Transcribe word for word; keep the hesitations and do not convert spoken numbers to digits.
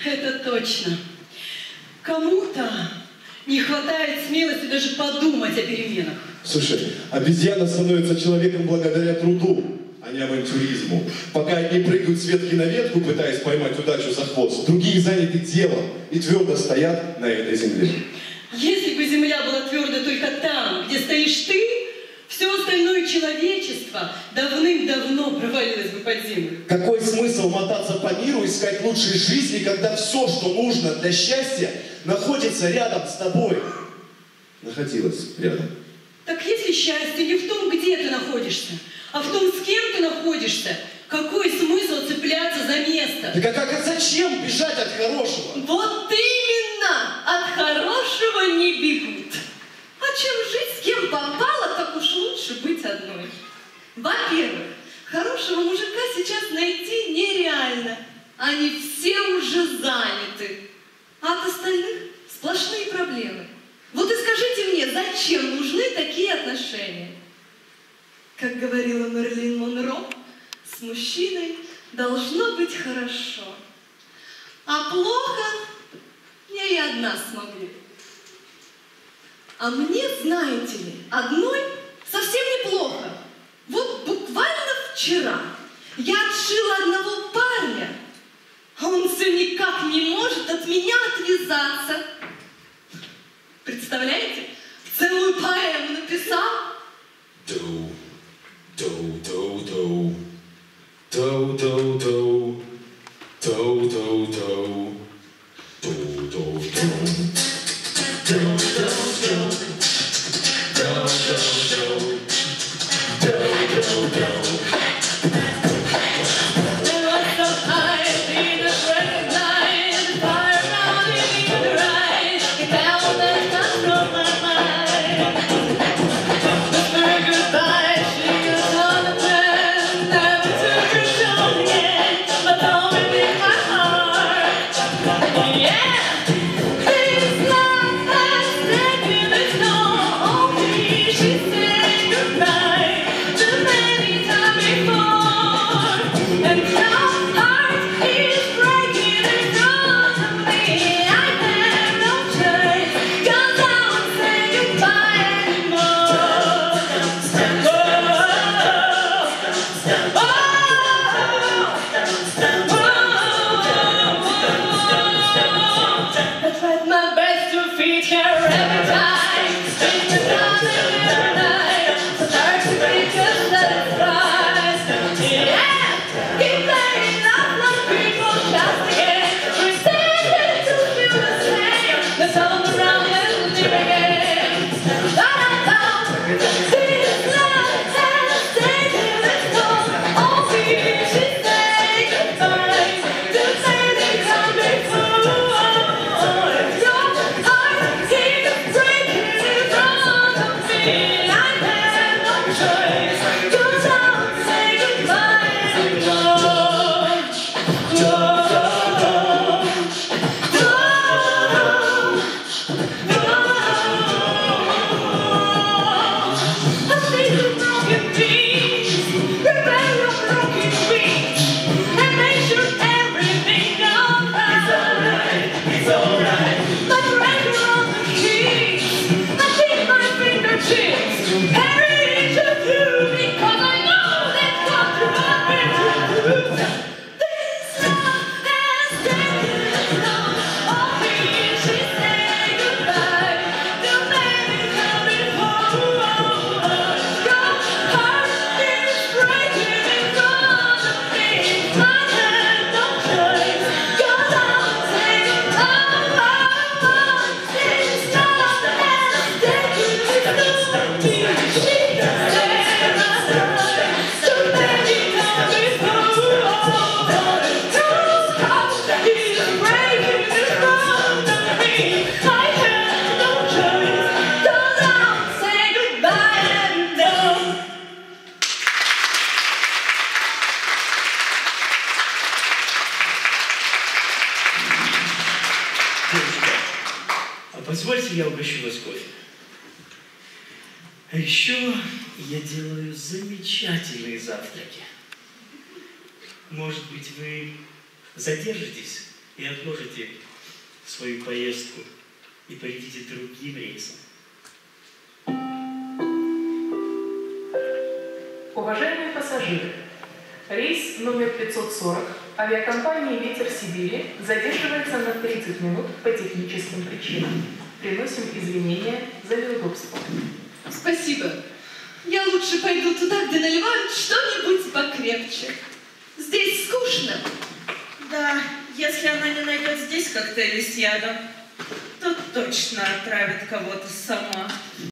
Это точно. Кому-то не хватает смелости даже подумать о переменах. Слушай, обезьяна становится человеком благодаря труду, а не авантюризму. Пока одни прыгают с ветки на ветку, пытаясь поймать удачу за хвост, другие заняты делом и твердо стоят на этой земле. Если бы земля была твердой только там, где стоишь ты, все остальное человечество давным-давно провалилось бы под землю. Какой смысл мотаться по миру, искать лучшей жизни, когда все, что нужно для счастья, находится рядом с тобой? Находилось рядом. Так если счастье не в том, где ты находишься, а в том, с кем ты находишься, какой смысл цепляться за место? Так а как, а зачем бежать от хорошего? Вот именно! От хорошего не бегут. А чем жить, с кем попало, так уж лучше быть одной. Во-первых, хорошего мужика сейчас найти нереально. Они все уже заняты. А от остальных сплошные проблемы. Вот и скажите мне, зачем нужны такие отношения? Как говорила Мерлин Монро, с мужчиной должно быть хорошо. А плохо я и одна смогу. А мне, знаете ли, одной совсем неплохо. Вот буквально вчера я отшила одного парня, а он все никак не может от меня отвязаться. Представляете? Целую поэму написал. Доу, доу, доу, доу, доу, доу, доу, доу, доу, доу, доу, доу, доу. Do, do, do, do, do, do, do, do, do. There was some time he just recognized the fire mounting in her eyes. He found that not from my mind. Whispered goodbye, she was on the plan. Never took her song again, but told me in my heart. Yeah! Позвольте, я угощу вас кофе. А еще я делаю замечательные завтраки. Может быть, вы задержитесь и отложите свою поездку и полетите другим рейсом. Уважаемые пассажиры, рейс номер пятьсот сорок авиакомпании «Ветер Сибири» задерживается на тридцать минут по техническим причинам. Приносим извинения за неудобство. Спасибо. Я лучше пойду туда, где наливают что-нибудь покрепче. Здесь скучно. Да, если она не найдет здесь коктейли с ядом, то точно отравит кого-то сама.